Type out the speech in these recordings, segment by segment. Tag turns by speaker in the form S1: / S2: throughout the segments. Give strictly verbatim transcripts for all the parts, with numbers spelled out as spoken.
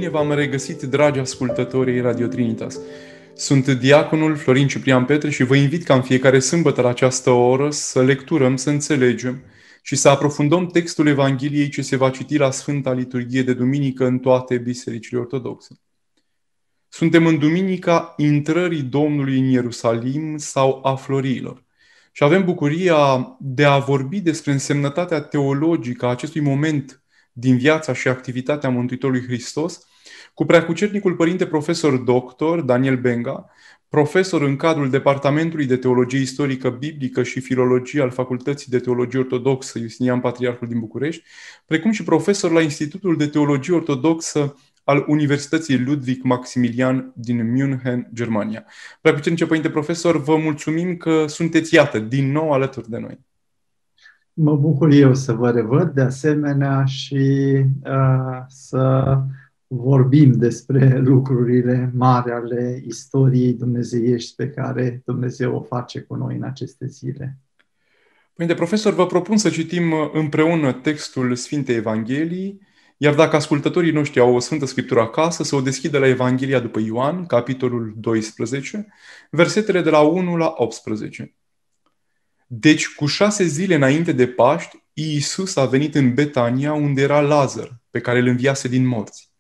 S1: bine v-am regăsit, dragi ascultători ai Radio Trinitas. Sunt diaconul Florin Ciprian Petre și vă invit ca în fiecare sâmbătă la această oră să lecturăm, să înțelegem și să aprofundăm textul Evangheliei ce se va citi la Sfânta Liturghie de Duminică în toate bisericile ortodoxe. Suntem în Duminica intrării Domnului în Ierusalim sau a florilor. Și avem bucuria de a vorbi despre însemnătatea teologică a acestui moment din viața și activitatea Mântuitorului Hristos cu preacucernicul părinte profesor doctor Daniel Benga, profesor în cadrul Departamentului de Teologie Istorică Biblică și Filologie al Facultății de Teologie Ortodoxă Justinian Patriarhul din București, precum și profesor la Institutul de Teologie Ortodoxă al Universității Ludwig Maximilian din München, Germania. Preacucernice părinte profesor, vă mulțumim că sunteți, iată, din nou alături de noi.
S2: Mă bucur eu să vă revăd de asemenea și uh, să vorbim despre lucrurile mari ale istoriei dumnezeiești pe care Dumnezeu o face cu noi în aceste zile.
S1: Părinte profesor, vă propun să citim împreună textul Sfintei Evangheliei, iar dacă ascultătorii noștri au o Sfântă Scriptură acasă, să o deschidă la Evanghelia după Ioan, capitolul doisprezece, versetele de la unu la optsprezece. Deci, cu șase zile înainte de Paști, Iisus a venit în Betania, unde era Lazar, pe care îl înviase din morți.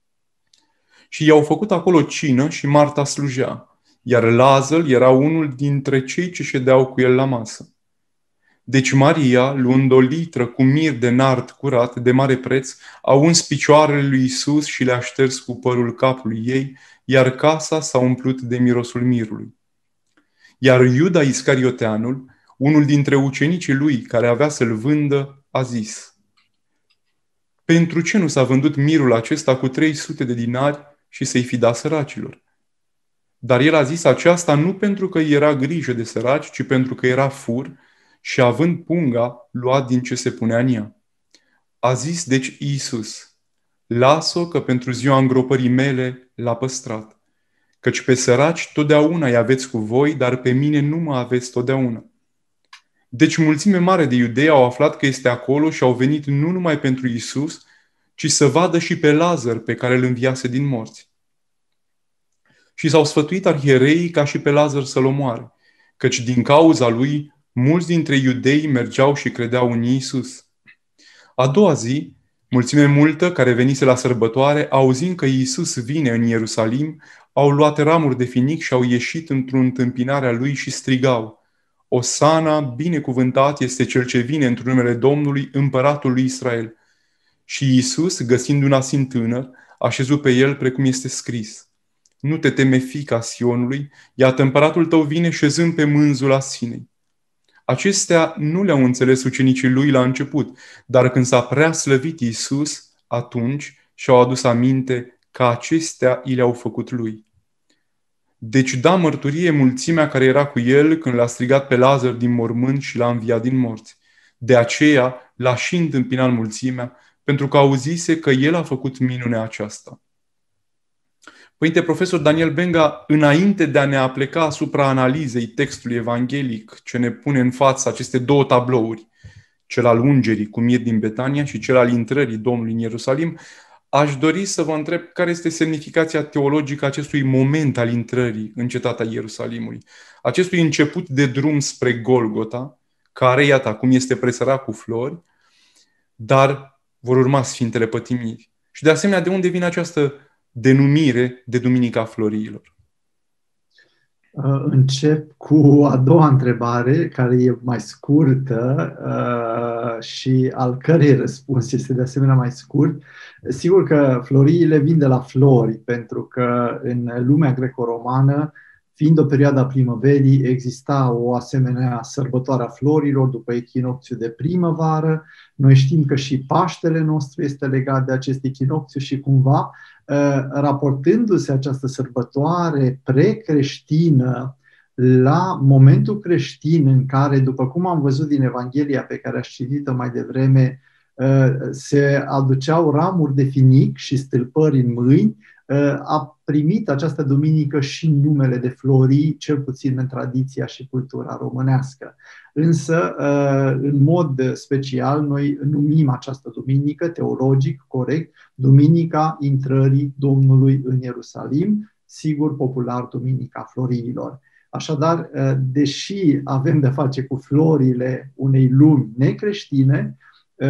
S1: Și i-au făcut acolo cină și Marta slujea, iar Lazar era unul dintre cei ce ședeau cu el la masă. Deci Maria, luând o litră cu mir de nard curat, de mare preț, a uns picioarele lui Iisus și le-a șters cu părul capului ei, iar casa s-a umplut de mirosul mirului. Iar Iuda Iscarioteanul, unul dintre ucenicii lui care avea să-l vândă, a zis: pentru ce nu s-a vândut mirul acesta cu trei sute de dinari și să-i fi dat săracilor? Dar el a zis aceasta nu pentru că era grijă de săraci, ci pentru că era fur și având punga, luat din ce se punea în ea. A zis deci Iisus: las-o că pentru ziua îngropării mele l-a păstrat. Căci pe săraci totdeauna îi aveți cu voi, dar pe mine nu mă aveți totdeauna. Deci mulțime mare de iudei au aflat că este acolo și au venit nu numai pentru Iisus, ci să vadă și pe Lazar pe care îl înviase din morți. Și s-au sfătuit arhiereii ca și pe Lazar să-l omoare, căci din cauza lui mulți dintre iudei mergeau și credeau în Iisus. A doua zi, mulțime multă care venise la sărbătoare, auzind că Iisus vine în Ierusalim, au luat ramuri de finic și au ieșit într-o întâmpinare a lui și strigau: Osana, binecuvântat este cel ce vine într-un numele Domnului, împăratul lui Israel. Și Iisus, găsind un asin tânăr, a șezut pe el precum este scris: nu te teme, fiica Sionului, iată împăratul tău vine șezând pe mânzul asinei. Acestea nu le-au înțeles ucenicii lui la început, dar când s-a prea slăvit Iisus, atunci și-au adus aminte că acestea i le-au făcut lui. Deci da mărturie mulțimea care era cu el când l-a strigat pe Lazar din mormânt și l-a înviat din morți. De aceea l-a și întâmpinat mulțimea, pentru că auzise că el a făcut minunea aceasta. Părinte profesor Daniel Benga, înainte de a ne apleca asupra analizei textului evanghelic ce ne pune în față aceste două tablouri, cel al ungerii cu mir din Betania și cel al intrării Domnului în Ierusalim, aș dori să vă întreb care este semnificația teologică a acestui moment al intrării în cetatea Ierusalimului, acestui început de drum spre Golgota, care, iată, acum este presărat cu flori, dar vor urma Sfintele Pătimiri. Și de asemenea, de unde vine această denumire de Duminica Florilor?
S2: Încep cu a doua întrebare, care e mai scurtă și al cărei răspuns este de asemenea mai scurt. Sigur că floriile vin de la flori, pentru că în lumea greco-romană, fiind o perioadă a primăverii, exista o asemenea sărbătoare a florilor după echinocțiu de primăvară. Noi știm că și Paștele nostru este legat de acest echinocțiu și cumva, raportându-se această sărbătoare precreștină la momentul creștin în care, după cum am văzut din Evanghelia pe care ați citit-o mai devreme, se aduceau ramuri de finic și stâlpări în mâini, a primit această duminică și numele de Florii, cel puțin în tradiția și cultura românească. Însă, în mod special, noi numim această duminică, teologic, corect, Duminica intrării Domnului în Ierusalim, sigur popular Duminica Florilor. Așadar, deși avem de face cu florile unei lumi necreștine,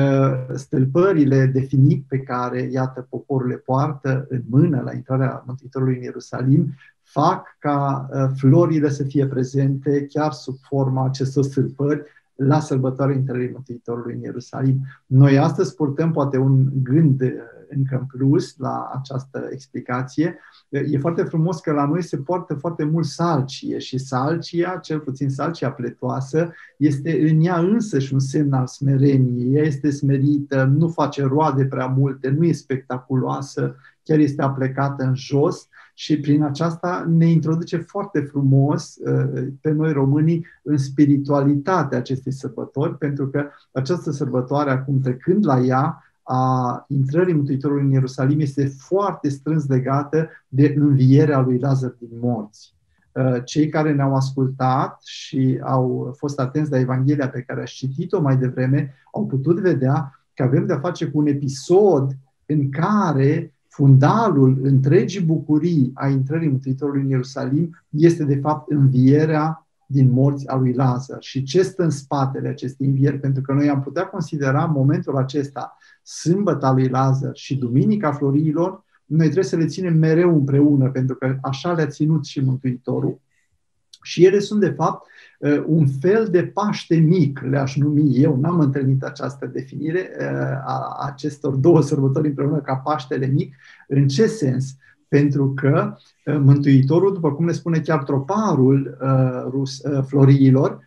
S2: stâlpările de finic pe care, iată, poporul le poartă în mână la intrarea Mântuitorului în Ierusalim, fac ca florile să fie prezente chiar sub forma acestor stâlpări la sărbătoarea intrării Mântuitorului în Ierusalim. Noi astăzi purtăm poate un gând încă în plus la această explicație. E foarte frumos că la noi se poartă foarte mult salcie și salcia, cel puțin salcia pletoasă, este în ea însăși un semn al smereniei. Ea este smerită, nu face roade prea multe, nu e spectaculoasă, chiar este aplecată în jos și prin aceasta ne introduce foarte frumos pe noi românii în spiritualitatea acestei sărbători, pentru că această sărbătoare, acum trecând la ea, a intrării Mântuitorului în Ierusalim, este foarte strâns legată de învierea lui Lazar din morți. Cei care ne-au ascultat și au fost atenți la Evanghelia pe care ați citit-o mai devreme, au putut vedea că avem de-a face cu un episod în care fundalul întregii bucurii a intrării Mântuitorului în Ierusalim este de fapt învierea din morți a lui Lazar. Și ce stă în spatele acestei învieri? Pentru că noi am putea considera momentul acesta, sâmbăta lui Lazar și Duminica Florilor, noi trebuie să le ținem mereu împreună, pentru că așa le-a ținut și Mântuitorul. Și ele sunt de fapt un fel de Paște mic, le-aș numi eu, n-am întâlnit această definire a acestor două sărbători împreună ca Paștele mic. În ce sens? Pentru că Mântuitorul, după cum ne spune chiar troparul rus, Floriilor,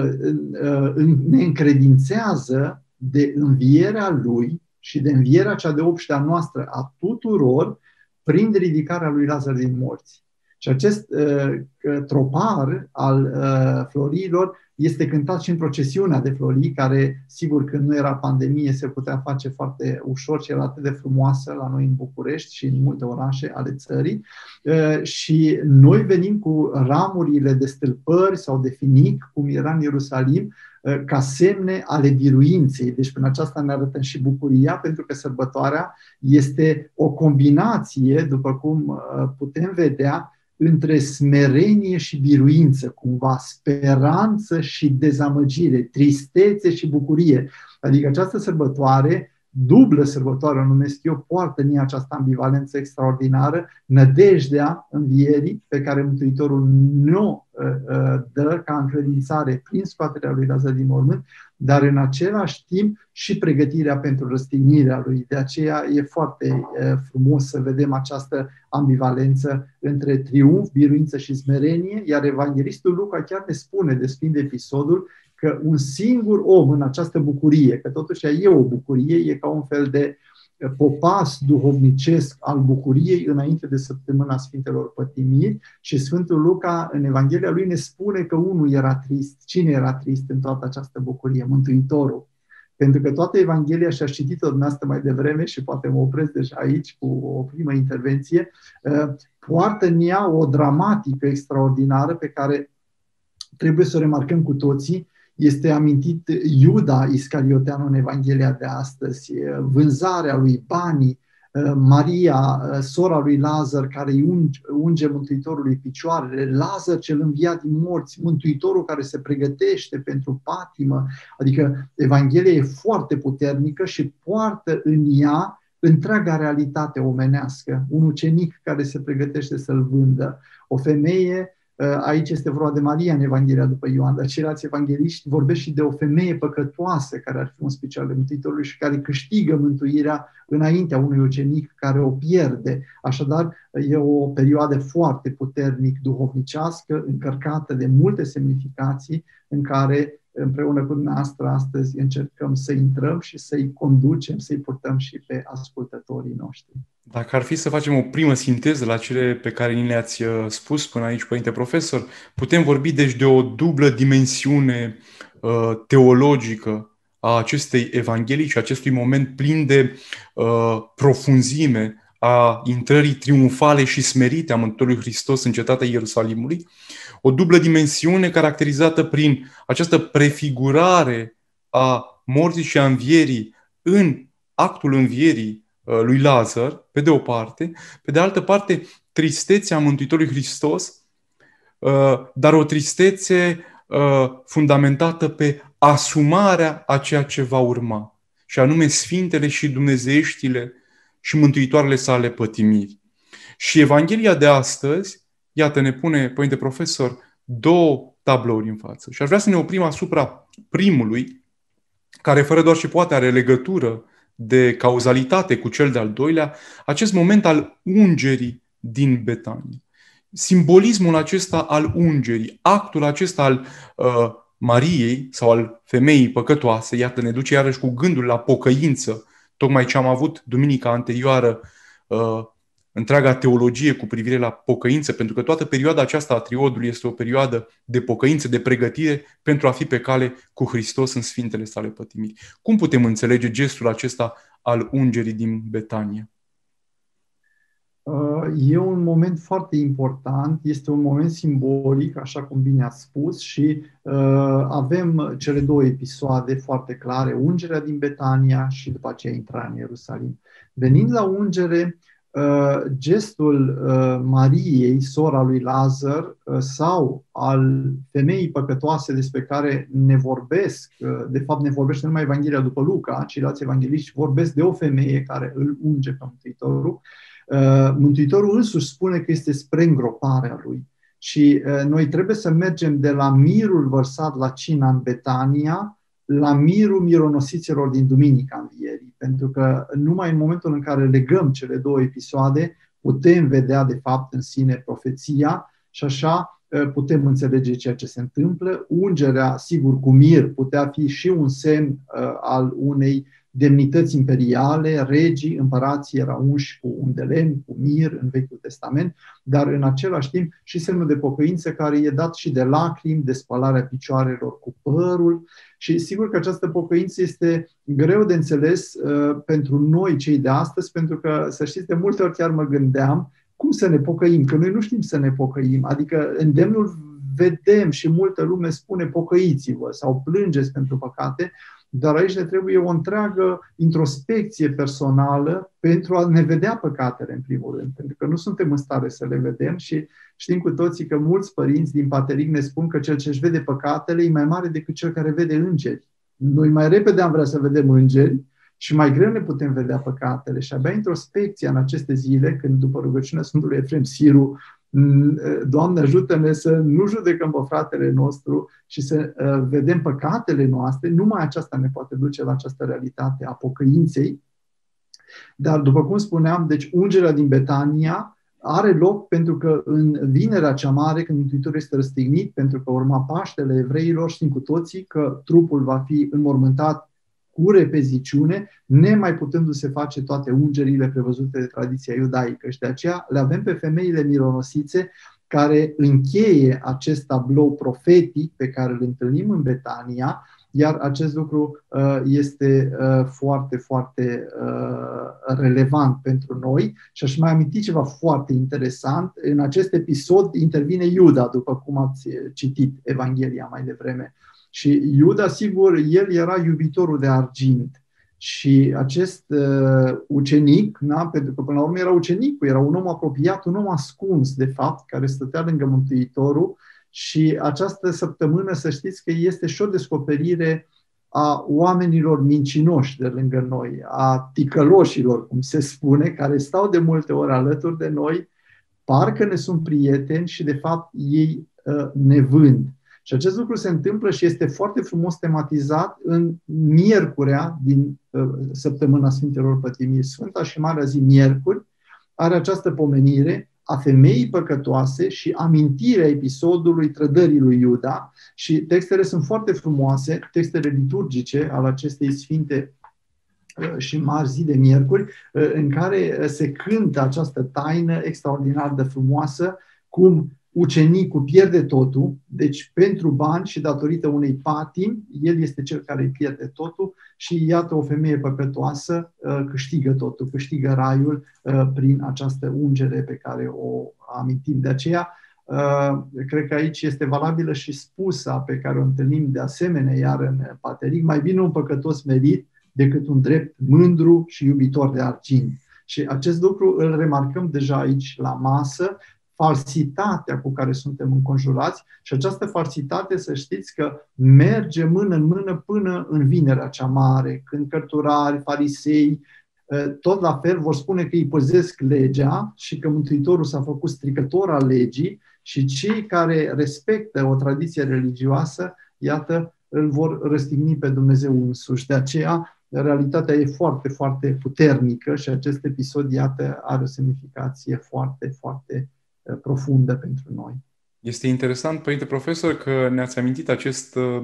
S2: ne încredințează de învierea lui și de învierea cea de obștea noastră a tuturor prin ridicarea lui Lazar din morți. Și acest uh, tropar al uh, florilor este cântat și în procesiunea de florii, care, sigur, când nu era pandemie, se putea face foarte ușor și era atât de frumoasă la noi în București și în multe orașe ale țării. Uh, și noi venim cu ramurile de stâlpări sau de finic, cum era în Ierusalim, uh, ca semne ale biruinței. Deci prin aceasta ne arătăm și bucuria, pentru că sărbătoarea este o combinație, după cum uh, putem vedea, între smerenie și biruință, cumva speranță și dezamăgire, tristețe și bucurie. Adică această sărbătoare, dublă sărbătoare o numesc eu, poartă în ea această ambivalență extraordinară, nădejdea învierii pe care Mântuitorul nu dă ca încredințare prin scoaterea lui Lazar din mormânt, dar în același timp și pregătirea pentru răstignirea lui. De aceea e foarte frumos să vedem această ambivalență între triumf, biruință și smerenie, iar evanghelistul Luca chiar ne spune, desfiind episodul, că un singur om în această bucurie, că totuși e o bucurie, e ca un fel de popas duhovnicesc al bucuriei înainte de săptămâna Sfintelor Pătimiri, și Sfântul Luca în Evanghelia lui ne spune că unul era trist. Cine era trist în toată această bucurie? Mântuitorul. Pentru că toată Evanghelia, și-a citit-o dumneavoastră mai devreme și poate mă opresc deja aici cu o primă intervenție, poartă în ea o dramatică extraordinară pe care trebuie să o remarcăm cu toții. Este amintit Iuda Iscarioteanu în Evanghelia de astăzi, vânzarea lui, banii, Maria, sora lui Lazar, care îi unge, unge Mântuitorului picioarele, Lazar cel înviat din morți, Mântuitorul care se pregătește pentru patimă. Adică Evanghelia e foarte puternică și poartă în ea întreaga realitate omenească. Un ucenic care se pregătește să-l vândă, o femeie. Aici este vorba de Maria în Evanghelia după Ioan, dar ceilalți evangeliști vorbesc și de o femeie păcătoasă care ar fi un special de Mântuitorului și care câștigă mântuirea înaintea unui ucenic care o pierde. Așadar, e o perioadă foarte puternic duhovnicească, încărcată de multe semnificații, în care împreună cu dumneavoastră astăzi încercăm să intrăm și să-i conducem, să-i purtăm și pe ascultătorii noștri.
S1: Dacă ar fi să facem o primă sinteză la cele pe care ni le-ați spus până aici, Părinte Profesor, putem vorbi deci de o dublă dimensiune uh, teologică a acestei evanghelii și acestui moment plin de uh, profunzime a intrării triumfale și smerite a Mântuitorului Hristos în cetatea Ierusalimului, o dublă dimensiune caracterizată prin această prefigurare a morții și a învierii în actul învierii lui Lazar, pe de o parte, pe de altă parte, tristețea Mântuitorului Hristos, dar o tristețe fundamentată pe asumarea a ceea ce va urma, și anume sfintele și dumnezeieștile și mântuitoarele sale pătimiri. Și Evanghelia de astăzi, iată, ne pune, Părinte Profesor, două tablouri în față. Și aș vrea să ne oprim asupra primului, care fără doar și poate are legătură de cauzalitate cu cel de-al doilea, acest moment al ungerii din Betania. Simbolismul acesta al ungerii, actul acesta al uh, Mariei sau al femeii păcătoase, iată, ne duce iarăși cu gândul la pocăință, tocmai ce am avut duminica anterioară, uh, întreaga teologie cu privire la pocăință, pentru că toată perioada aceasta a triodului este o perioadă de pocăință, de pregătire pentru a fi pe cale cu Hristos în sfintele sale pătimiri. Cum putem înțelege gestul acesta al ungerii din Betania?
S2: E un moment foarte important, este un moment simbolic, așa cum bine ați spus, și uh, avem cele două episoade foarte clare, ungerea din Betania și după aceea intrarea în Ierusalim. Venind la ungere, uh, gestul uh, Mariei, sora lui Lazar, uh, sau al femeii păcătoase despre care ne vorbesc, uh, de fapt ne vorbește numai Evanghelia după Luca, ceilalți evangeliști vorbesc de o femeie care îl unge pe Mântuitorul. Mântuitorul însuși spune că este spre îngroparea lui. Și noi trebuie să mergem de la mirul vărsat la cina în Betania la mirul mironosiților din Duminica Învierii. Pentru că numai în momentul în care legăm cele două episoade putem vedea de fapt în sine profeția și așa putem înțelege ceea ce se întâmplă. Ungerea, sigur, cu mir putea fi și un semn al unei demnități imperiale, regii, împărații erau unși cu un de lemn, cu mir în Vechiul Testament, dar în același timp și semnul de pocăință care e dat și de lacrimi, de spălarea picioarelor cu părul. Și sigur că această pocăință este greu de înțeles uh, pentru noi cei de astăzi, pentru că, să știți, de multe ori chiar mă gândeam cum să ne pocăim, că noi nu știm să ne pocăim. Adică îndemnul vedem și multă lume spune pocăiți-vă sau plângeți pentru păcate, dar aici ne trebuie o întreagă introspecție personală pentru a ne vedea păcatele, în primul rând. Pentru că nu suntem în stare să le vedem și știm cu toții că mulți părinți din Pateric ne spun că cel ce își vede păcatele e mai mare decât cel care vede îngeri. Noi mai repede am vrea să vedem îngeri și mai greu ne putem vedea păcatele. Și abia introspecția în aceste zile, când după rugăciunea Sfântului Efrem Siru, Doamne, ajută-ne să nu judecăm pe fratele nostru și să uh, vedem păcatele noastre, numai aceasta ne poate duce la această realitate a pocăinței. Dar, după cum spuneam, deci ungerea din Betania are loc pentru că în vinerea cea mare, când Mântuitorul este răstignit, pentru că urma Paștele evreilor, știm cu toții că trupul va fi înmormântat cu repeziciune, nemai putându-se face toate ungerile prevăzute de tradiția iudaică. Și de aceea le avem pe femeile mironosițe care încheie acest tablou profetic pe care îl întâlnim în Betania, iar acest lucru uh, este uh, foarte, foarte uh, relevant pentru noi. Și aș mai aminti ceva foarte interesant. În acest episod intervine Iuda, după cum ați citit Evanghelia mai devreme. Și Iuda, sigur, el era iubitorul de argint. Și acest uh, ucenic, na, pentru că până la urmă era ucenicul, era un om apropiat, un om ascuns, de fapt, care stătea lângă Mântuitorul. Și această săptămână, să știți că este și o descoperire a oamenilor mincinoși de lângă noi, a ticăloșilor, cum se spune, care stau de multe ori alături de noi, parcă ne sunt prieteni și, de fapt, ei uh, ne vând. Și acest lucru se întâmplă și este foarte frumos tematizat în miercurea din uh, săptămâna Sfintelor Pătimiri. Sfânta și Marea Zi, miercuri, are această pomenire a femeii păcătoase și amintirea episodului trădării lui Iuda. Și textele sunt foarte frumoase, textele liturgice ale acestei sfinte uh, și mari zi de miercuri, uh, în care se cântă această taină extraordinar de frumoasă, cum ucenicul pierde totul, deci pentru bani și datorită unei patimi, el este cel care îi pierde totul și iată o femeie păcătoasă câștigă totul, câștigă raiul prin această ungere pe care o amintim. De aceea, cred că aici este valabilă și spusa pe care o întâlnim de asemenea iar în Pateric: mai bine un păcătos merit decât un drept mândru și iubitor de argint. Și acest lucru îl remarcăm deja aici la masă, falsitatea cu care suntem înconjurați, și această falsitate, să știți că merge mână în mână până în vinerea cea mare, când cărturari, farisei, tot la fel vor spune că îi păzesc legea și că Mântuitorul s-a făcut stricător al legii, și cei care respectă o tradiție religioasă, iată, îl vor răstigni pe Dumnezeu însuși. De aceea, realitatea e foarte, foarte puternică și acest episod, iată, are o semnificație foarte, foarte profundă pentru noi.
S1: Este interesant, Părinte Profesor, că ne-ați amintit acest uh,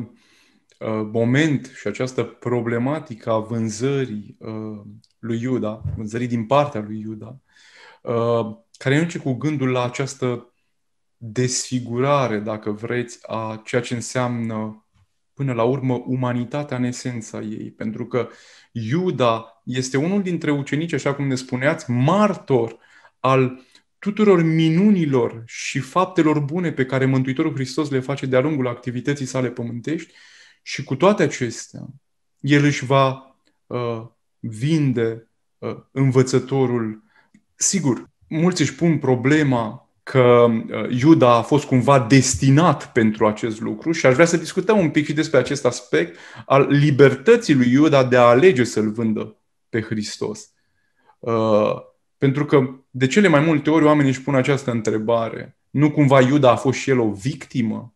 S1: moment și această problematică a vânzării uh, lui Iuda, vânzării din partea lui Iuda, uh, care ne duce cu gândul la această desfigurare, dacă vreți, a ceea ce înseamnă până la urmă umanitatea în esența ei. Pentru că Iuda este unul dintre ucenici, așa cum ne spuneați, martor al tuturor minunilor și faptelor bune pe care Mântuitorul Hristos le face de-a lungul activității sale pământești, și cu toate acestea, el își va uh, vinde uh, învățătorul. Sigur, mulți își pun problema că Iuda a fost cumva destinat pentru acest lucru și aș vrea să discutăm un pic și despre acest aspect al libertății lui Iuda de a alege să-L vândă pe Hristos. Uh, pentru că de cele mai multe ori oamenii își pun această întrebare: nu cumva Iuda a fost și el o victimă?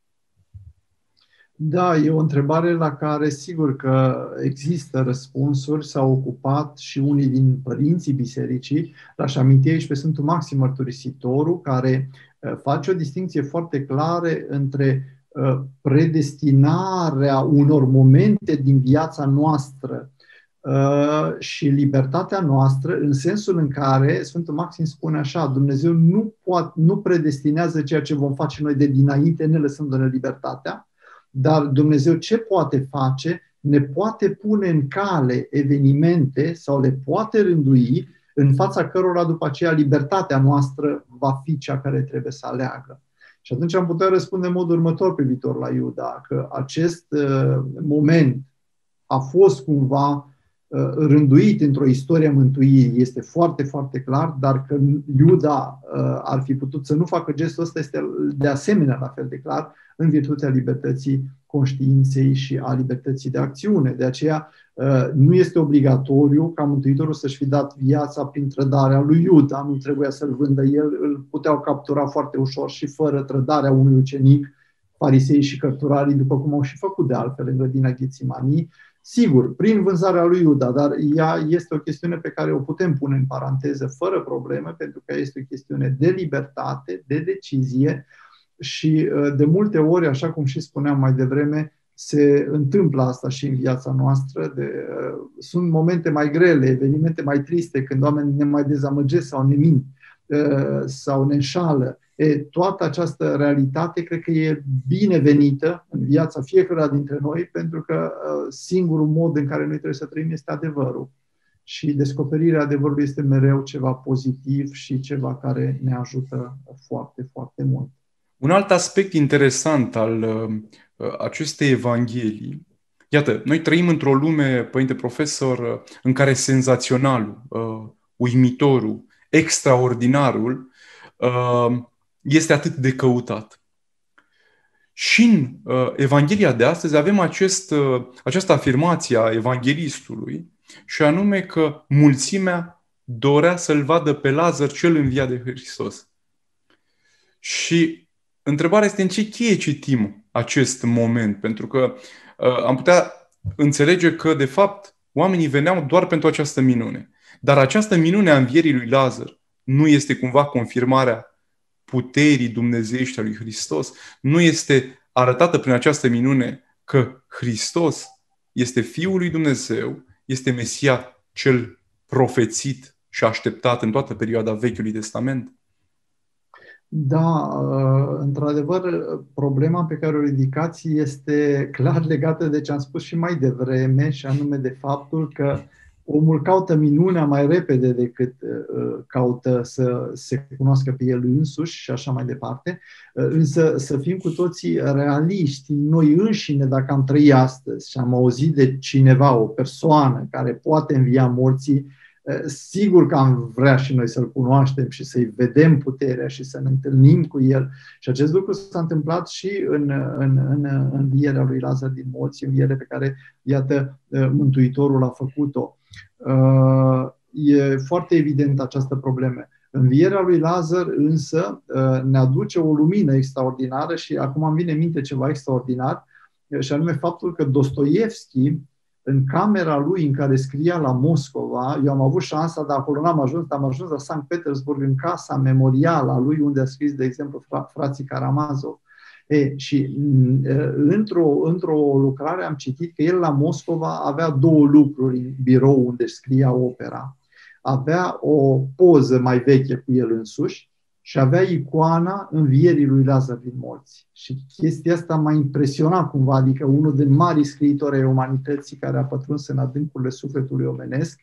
S2: Da, e o întrebare la care sigur că există răspunsuri. S-au ocupat și unii din părinții bisericii. L-aș aminti aici pe Sfântul Maxim Mărturisitorul, care face o distinție foarte clară între predestinarea unor momente din viața noastră și libertatea noastră, în sensul în care Sfântul Maxim spune așa: Dumnezeu nu, poate, nu predestinează ceea ce vom face noi de dinainte, ne lăsându-ne libertatea, dar Dumnezeu ce poate face? Ne poate pune în cale evenimente sau le poate rândui, în fața cărora după aceea libertatea noastră va fi cea care trebuie să aleagă. Și atunci am putea răspunde în modul următor privitor la Iuda, că acest uh, moment a fost cumva uh, rânduit într-o istorie a mântuirii, este foarte, foarte clar, dar că Iuda uh, ar fi putut să nu facă gestul ăsta este de asemenea la fel de clar, în virtutea libertății conștiinței și a libertății de acțiune. De aceea nu este obligatoriu ca Mântuitorul să-și fi dat viața prin trădarea lui Iuda. Nu trebuia să-l vândă el, îl puteau captura foarte ușor și fără trădarea unui ucenic, farisei și cărturarii, după cum au și făcut de altfel în grădina Ghețimanii. Sigur, prin vânzarea lui Iuda, dar ea este o chestiune pe care o putem pune în paranteză fără probleme, pentru că este o chestiune de libertate, de decizie. Și de multe ori, așa cum și spuneam mai devreme, se întâmplă asta și în viața noastră. De, sunt momente mai grele, evenimente mai triste, când oamenii ne mai dezamăgesc sau ne mint sau ne înșală. E, toată această realitate cred că e binevenită în viața fiecăruia dintre noi, pentru că singurul mod în care noi trebuie să trăim este adevărul. Și descoperirea adevărului este mereu ceva pozitiv și ceva care ne ajută foarte, foarte mult.
S1: Un alt aspect interesant al uh, acestei evanghelii, iată, noi trăim într-o lume, Părinte Profesor, uh, în care senzaționalul, uh, uimitorul, extraordinarul uh, este atât de căutat. Și în uh, Evanghelia de astăzi avem acest, uh, această afirmație a evanghelistului, și anume că mulțimea dorea să-l vadă pe Lazar cel înviat de Hristos. Și întrebarea este în ce cheie citim acest moment, pentru că uh, am putea înțelege că, de fapt, oamenii veneau doar pentru această minune. Dar această minune a învierii lui Lazar nu este cumva confirmarea puterii dumnezeiești a lui Hristos? Nu este arătată prin această minune că Hristos este Fiul lui Dumnezeu, este Mesia cel profețit și așteptat în toată perioada Vechiului Testament?
S2: Da, într-adevăr, problema pe care o ridicați este clar legată de ce am spus și mai devreme, și anume de faptul că omul caută minunea mai repede decât caută să se cunoască pe el însuși și așa mai departe. Însă să fim cu toții realiști, noi înșine, dacă am trăit astăzi și am auzit de cineva, o persoană care poate învia morții, sigur că am vrea și noi să-L cunoaștem și să-i vedem puterea și să ne întâlnim cu El. Și acest lucru s-a întâmplat și în, în, în învierea lui Lazar din morți, înviere pe care, iată, Mântuitorul a făcut-o. E foarte evident această problemă. Învierea lui Lazar însă ne aduce o lumină extraordinară și acum îmi vine în minte ceva extraordinar, și anume faptul că Dostoievski, în camera lui în care scria la Moscova, eu am avut șansa, dar acolo n-am ajuns, am ajuns la Sankt Petersburg, în casa memorială a lui, unde a scris, de exemplu, frații Karamazov. E, și într-o, într-o lucrare am citit că el la Moscova avea două lucruri în birou unde scria opera. Avea o poză mai veche cu el însuși și avea icoana învierii lui Lazar din morți. Și chestia asta m-a impresionat cumva, adică unul din marii scriitori ai umanității care a pătruns în adâncurile sufletului omenesc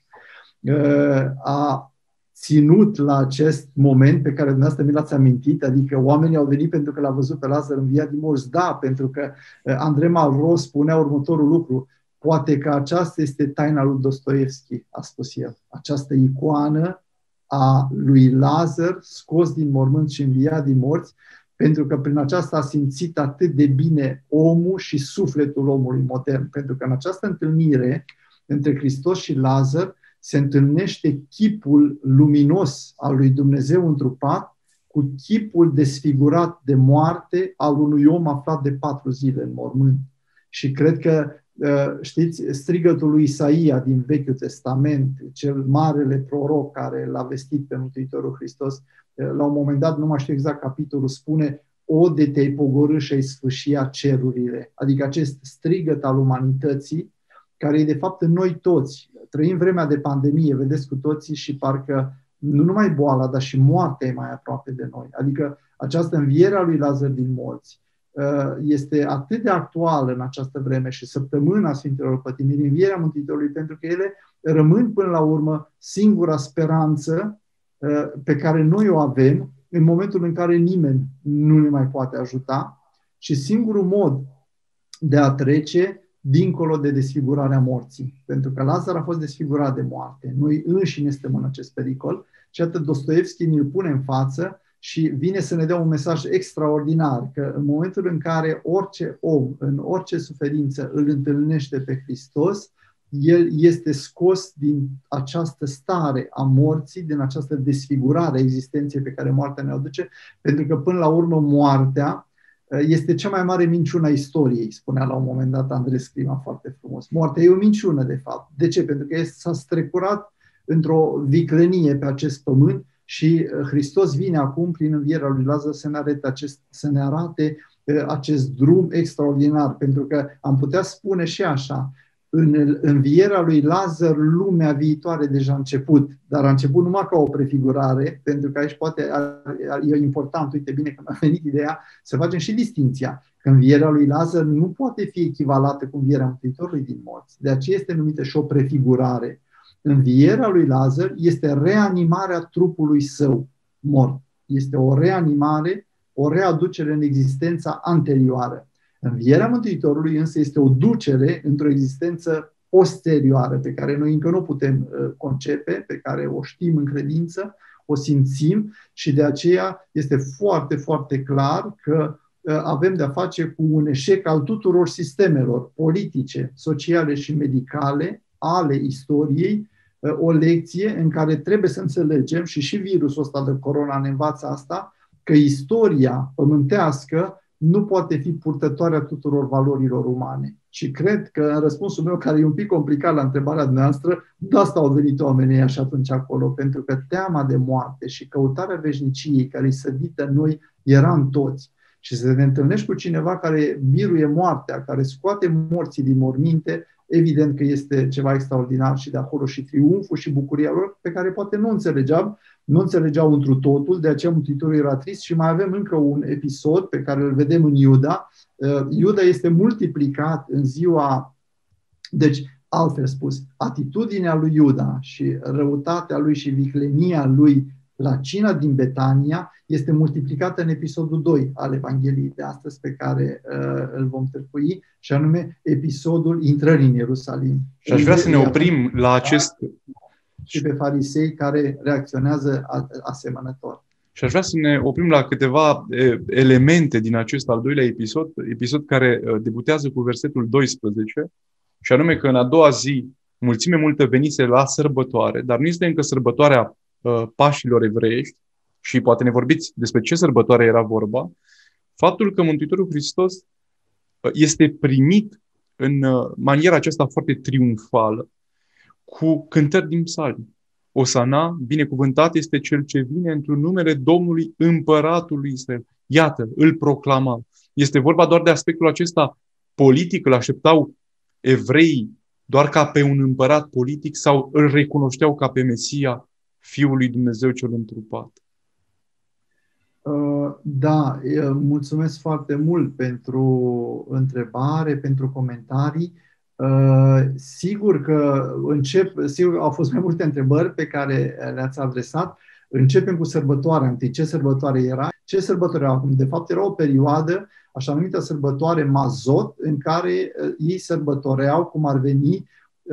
S2: a ținut la acest moment pe care dumneavoastră mi l-ați amintit, adică oamenii au venit pentru că l-a văzut pe Lazar înviat din morți. Da, pentru că Andrei Malraux spunea următorul lucru: poate că aceasta este taina lui Dostoievski, a spus el. Această icoană a lui Lazar scos din mormânt și înviat din morți, pentru că prin aceasta a simțit atât de bine omul și sufletul omului modern. Pentru că în această întâlnire între Hristos și Lazar se întâlnește chipul luminos al lui Dumnezeu întrupat cu chipul desfigurat de moarte al unui om aflat de patru zile în mormânt. Și cred că, știți, strigătul lui Isaia din Vechiul Testament, cel marele proroc care l-a vestit pe Mântuitorul Hristos, la un moment dat, nu mai știu exact capitolul, spune: o, de te-ai pogorâ și ai sfâșia cerurile. Adică acest strigăt al umanității, care e de fapt în noi toți. Trăim vremea de pandemie, vedeți cu toții, și parcă nu numai boala, dar și moartea e mai aproape de noi. Adică această înviere a lui Lazar din morți este atât de actuală în această vreme și săptămâna Sfintelor Pătimiri, învierea Mântuitorului, pentru că ele rămân până la urmă singura speranță pe care noi o avem în momentul în care nimeni nu ne mai poate ajuta și singurul mod de a trece dincolo de desfigurarea morții. Pentru că Lazar a fost desfigurat de moarte. Noi înșine suntem în acest pericol și atât Dostoievski ne-l pune în față și vine să ne dea un mesaj extraordinar, că în momentul în care orice om, în orice suferință, îl întâlnește pe Hristos, el este scos din această stare a morții, din această desfigurare a existenței pe care moartea ne aduce, pentru că până la urmă moartea este cea mai mare minciună a istoriei, spunea la un moment dat Andrei Scrima foarte frumos. Moartea e o minciună, de fapt. De ce? Pentru că s-a strecurat într-o viclenie pe acest pământ și Hristos vine acum, prin învierea lui Lazar, să ne arate acest, să ne arate acest drum extraordinar. Pentru că am putea spune și așa: în învierea lui Lazar, lumea viitoare deja a început, dar a început numai ca o prefigurare, pentru că aici poate e important, uite bine că mi-a venit ideea, să facem și distinția, că învierea lui Lazar nu poate fi echivalată cu învierea Mântuitorului din morți. De aceea este numită și o prefigurare. Învierea lui Lazar este reanimarea trupului său mort. Este o reanimare, o readucere în existența anterioară. Învierea Mântuitorului însă este o ducere într-o existență posterioară, pe care noi încă nu putem concepe, pe care o știm în credință, o simțim și de aceea este foarte, foarte clar că avem de-a face cu un eșec al tuturor sistemelor politice, sociale și medicale ale istoriei, o lecție în care trebuie să înțelegem, și și virusul ăsta de corona ne învață asta, că istoria pământească nu poate fi purtătoarea tuturor valorilor umane. Și cred că în răspunsul meu, care e un pic complicat la întrebarea noastră, de asta au venit oamenii așa atunci acolo, pentru că teama de moarte și căutarea veșniciei care îi sădită în noi era în toți. și să te întâlnești cu cineva care biruie moartea, care scoate morții din morminte, evident că este ceva extraordinar și de acolo și triumful și bucuria lor pe care poate nu înțelegeam, nu înțelegeau întru totul, de aceea Mântuitorul era trist. Și mai avem încă un episod pe care îl vedem în Iuda. Iuda este multiplicat în ziua, deci altfel spus, atitudinea lui Iuda și răutatea lui și viclenia lui la cina din Betania este multiplicată în episodul doi al Evangheliei de astăzi pe care uh, îl vom târcui, și anume episodul intrării în Ierusalim.
S1: Și aș vrea să ne oprim la acest...
S2: Și pe farisei care reacționează asemănător.
S1: Și aș vrea să ne oprim la câteva elemente din acest al doilea episod, episod care debutează cu versetul doisprezece, și anume că în a doua zi mulțime multă venise la sărbătoare, dar nu este încă sărbătoarea uh, Pașilor evreiești, și poate ne vorbiți despre ce sărbătoare era vorba, faptul că Mântuitorul Hristos uh, este primit în uh, maniera aceasta foarte triumfală, cu cântări din psalmi. Osana, binecuvântat este cel ce vine într-un numele Domnului Împăratului Israel. Iată, îl proclama. Este vorba doar de aspectul acesta politic, îl așteptau evreii doar ca pe un împărat politic sau îl recunoșteau ca pe Mesia, Fiul lui Dumnezeu cel întrupat?
S2: Da, mulțumesc foarte mult pentru întrebare, pentru comentarii. Sigur că încep, sigur au fost mai multe întrebări pe care le-ați adresat. Începem cu sărbătoarea întâi. Ce sărbătoare era? Ce sărbătoare era acum? De fapt, era o perioadă, așa numită sărbătoare Mazot, în care ei sărbătoreau, cum ar veni,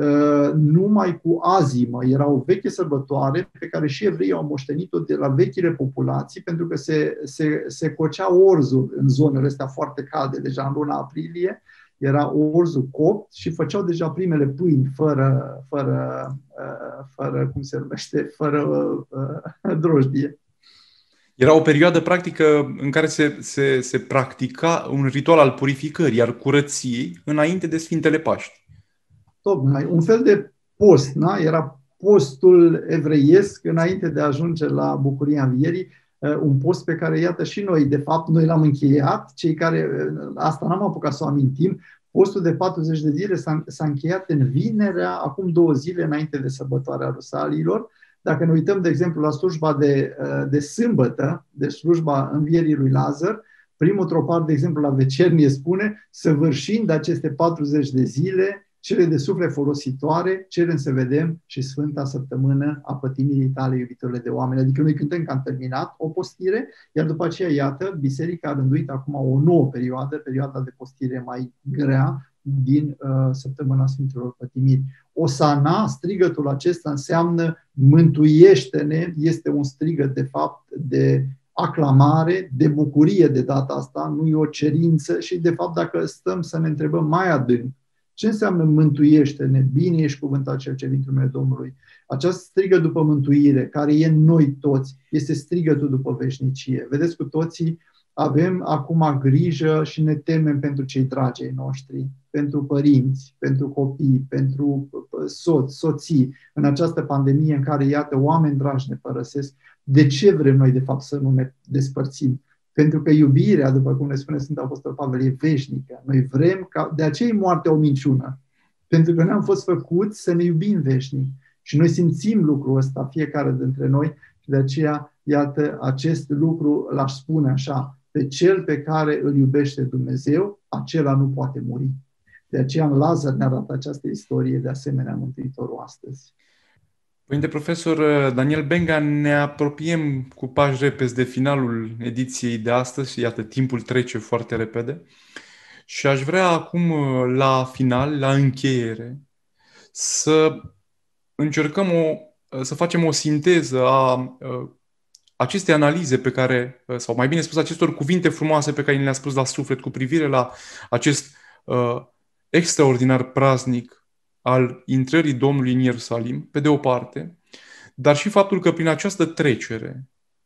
S2: numai cu azimă. Era o veche sărbătoare pe care și evreii au moștenit-o de la vechile populații, pentru că se, se, se cocea orzul în zonele astea foarte calde, deja în luna aprilie. Era orzul copt și făceau deja primele pâini fără, fără, fără cum se numește, fără uh, drojdie.
S1: Era o perioadă practică în care se, se, se practica un ritual al purificării, iar curăției, înainte de Sfintele Paști.
S2: Tocmai, un fel de post, na? Era postul evreiesc înainte de a ajunge la bucuria învierii, un post pe care, iată, și noi, de fapt, noi l-am încheiat, cei care, asta n-am apucat să o amintim, postul de patruzeci de zile s-a, s-a încheiat în vinerea, acum două zile înainte de sărbătoarea Rusalilor. Dacă ne uităm, de exemplu, la slujba de, de sâmbătă, de slujba învierii lui Lazar, primul tropar, de exemplu, la vecernie spune, săvârșind aceste patruzeci de zile, cele de suflet folositoare, cerem să vedem și Sfânta Săptămână a pătimirii tale, iubitorile de oameni. Adică noi cântăm că am terminat o postire, iar după aceea, iată, Biserica a rânduit acum o nouă perioadă, perioada de postire mai grea din uh, Săptămâna Sfinților Pătimiri. Osana, strigătul acesta înseamnă mântuiește-ne, este un strigăt de fapt de aclamare, de bucurie de data asta, nu e o cerință și de fapt dacă stăm să ne întrebăm mai adânc, ce înseamnă mântuiește-ne, bine ești cuvântat cel ce vine în numele Domnului. Această strigă după mântuire, care e în noi toți, este strigătul după veșnicie. Vedeți, cu toții avem acum grijă și ne temem pentru cei dragi ai noștri, pentru părinți, pentru copii, pentru soți, soții, în această pandemie în care, iată, oameni dragi ne părăsesc. De ce vrem noi, de fapt, să nu ne despărțim? Pentru că iubirea, după cum ne spune Sfântul Apostol Pavel, e veșnică. Noi vrem ca... De aceea e moartea o minciună. Pentru că ne-am fost făcuți să ne iubim veșnic. Și noi simțim lucrul ăsta, fiecare dintre noi, și de aceea, iată, acest lucru l-aș spune așa, pe cel pe care îl iubește Dumnezeu, acela nu poate muri. De aceea în Lazar ne arată această istorie, de asemenea Mântuitorul astăzi.
S1: Părinte profesor Daniel Benga, ne apropiem cu pași repezi de finalul ediției de astăzi și iată, timpul trece foarte repede. Și aș vrea acum, la final, la încheiere, să încercăm o, să facem o sinteză a acestei analize pe care, sau mai bine spus, acestor cuvinte frumoase pe care le-a spus la suflet cu privire la acest uh, extraordinar praznic al intrării Domnului în Ierusalim, pe de o parte, dar și faptul că prin această trecere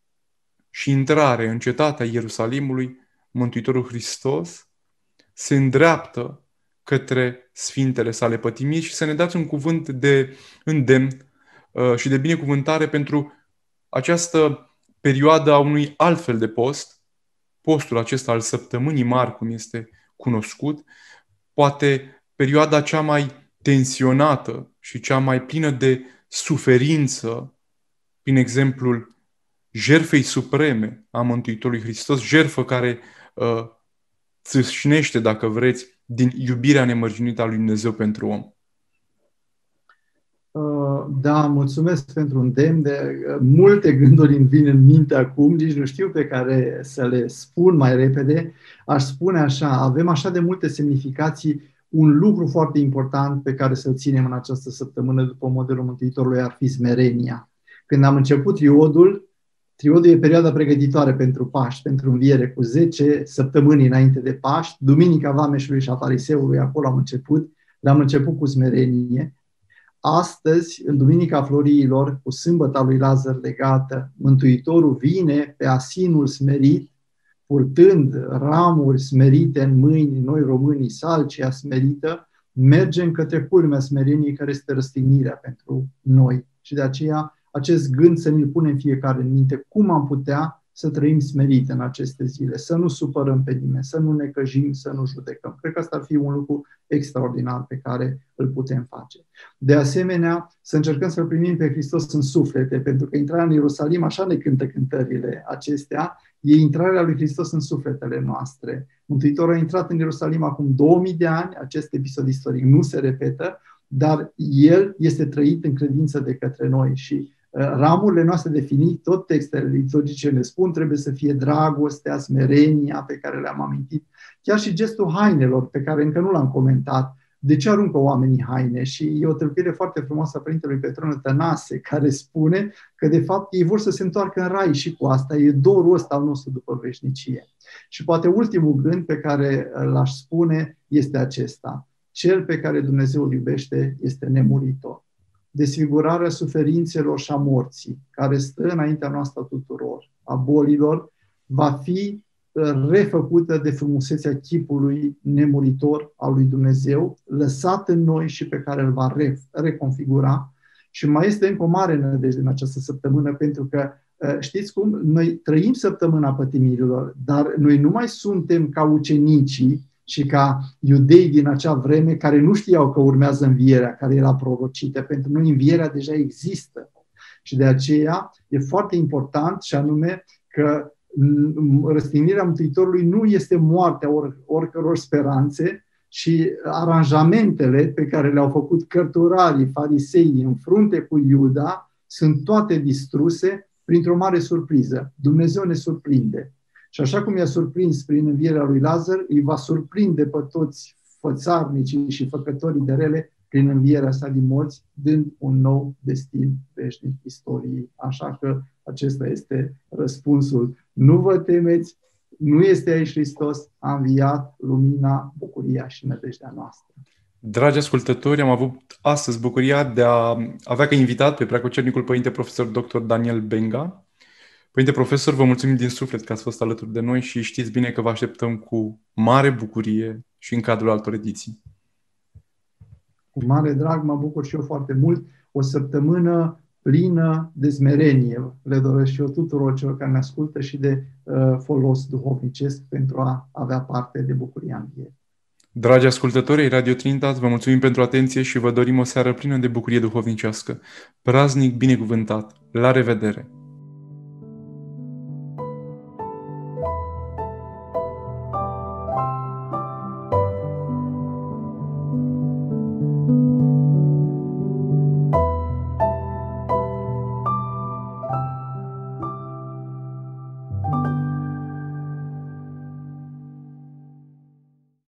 S1: și intrare în cetatea Ierusalimului, Mântuitorul Hristos se îndreaptă către Sfintele sale pătimiri și să ne dați un cuvânt de îndemn uh, și de binecuvântare pentru această perioadă a unui altfel de post, postul acesta al săptămânii mari, cum este cunoscut, poate perioada cea mai tensionată și cea mai plină de suferință, prin exemplul jertfei supreme a Mântuitorului Hristos, jertfă care uh, țâșnește, dacă vreți, din iubirea nemărginită a lui Dumnezeu pentru om.
S2: Da, mulțumesc pentru un îndemn. De multe gânduri îmi vin în minte acum, nici nu știu pe care să le spun mai repede. Aș spune așa, avem așa de multe semnificații. Un lucru foarte important pe care să-l ținem în această săptămână după modelul Mântuitorului ar fi smerenia. Când am început triodul, triodul e perioada pregătitoare pentru Paști, pentru înviere, cu zece săptămâni înainte de Paști. Duminica Vameșului și a Fariseului, acolo am început. L-am început cu smerenie. Astăzi, în Duminica Floriilor, cu sâmbăta lui Lazar legată, Mântuitorul vine pe asinul smerit, purtând ramuri smerite în mâini, noi românii, salcia smerită, mergem către culmea smereniei, care este răstignirea pentru noi. Și de aceea, acest gând să ne-l punem fiecare în minte, cum am putea să trăim smerit în aceste zile, să nu supărăm pe nimeni, să nu ne căjim, să nu judecăm. Cred că asta ar fi un lucru extraordinar pe care îl putem face. De asemenea, să încercăm să-L primim pe Hristos în suflete, pentru că intrarea în Ierusalim, așa ne cântă cântările acestea, e intrarea lui Hristos în sufletele noastre. Mântuitorul a intrat în Ierusalim acum două mii de ani, acest episod istoric nu se repetă, dar El este trăit în credință de către noi și ramurile noastre definit, tot textele liturgice ne spun, trebuie să fie dragostea, smerenia pe care le-am amintit, chiar și gestul hainelor pe care încă nu l-am comentat. De ce aruncă oamenii haine? Și e o tâlpire foarte frumoasă a Părintelui Petron Tănase, care spune că de fapt ei vor să se întoarcă în rai și cu asta, e dorul ăsta al nostru după veșnicie. Și poate ultimul gând pe care l-aș spune este acesta: cel pe care Dumnezeu îl iubește este nemuritor. Desfigurarea suferințelor și a morții, care stă înaintea noastră tuturor, a bolilor, va fi refăcută de frumusețea chipului nemuritor al lui Dumnezeu, lăsat în noi și pe care îl va reconfigura. Și mai este încă o mare nădejde în această săptămână, pentru că, știți cum, noi trăim săptămâna pătimirilor, dar noi nu mai suntem ca ucenicii și ca iudei din acea vreme care nu știau că urmează învierea, care era prorocită. Pentru noi învierea deja există. Și de aceea e foarte important, și anume că răstignirea Mântuitorului nu este moartea or, oricăror speranțe, și aranjamentele pe care le-au făcut cărturarii, fariseii în frunte cu Iuda sunt toate distruse printr-o mare surpriză. Dumnezeu ne surprinde. Și așa cum i-a surprins prin învierea lui Lazar, îi va surprinde pe toți fățarnicii și făcătorii de rele prin învierea sa din morți, dând un nou destin veșnic istoriei. Așa că acesta este răspunsul. Nu vă temeți, nu este aici Hristos, a înviat, lumina, bucuria și nădejdea noastră.
S1: Dragi ascultători, am avut astăzi bucuria de a avea ca invitat pe preacucernicul Părinte Profesor doctor Daniel Benga. Părinte Profesor, vă mulțumim din suflet că ați fost alături de noi și știți bine că vă așteptăm cu mare bucurie și în cadrul altor ediții.
S2: Cu mare drag, mă bucur și eu foarte mult. O săptămână plină de smerenie. Le doresc și eu tuturor celor care ne ascultă și de uh, folos duhovnicesc pentru a avea parte de bucuria învierii.
S1: Dragi ascultători ai Radio Trinitas, vă mulțumim pentru atenție și vă dorim o seară plină de bucurie duhovnicească. Praznic binecuvântat! La revedere!